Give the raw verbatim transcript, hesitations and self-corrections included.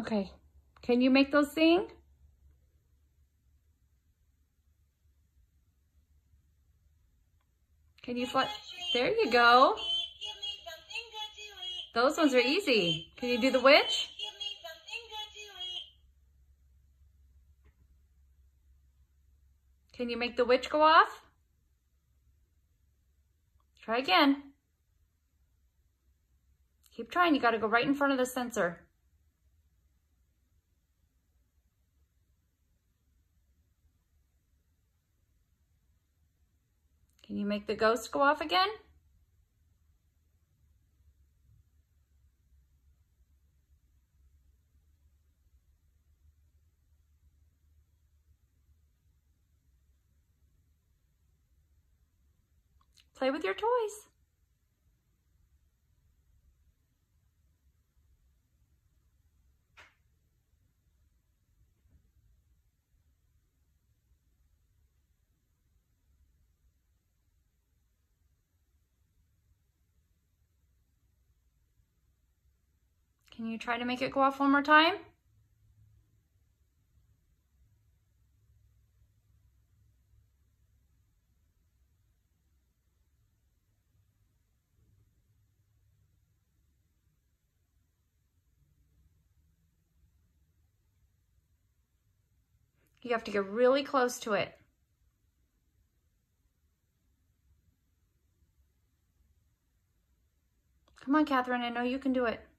Okay. Can you make those sing? Can you fly? There you go. Those ones are easy. Can you do the witch? Can you make the witch go off? Try again. Keep trying. You got to go right in front of the sensor. Can you make the ghost go off again? Play with your toys. Can you try to make it go off one more time? You have to get really close to it. Come on, Catherine, I know you can do it.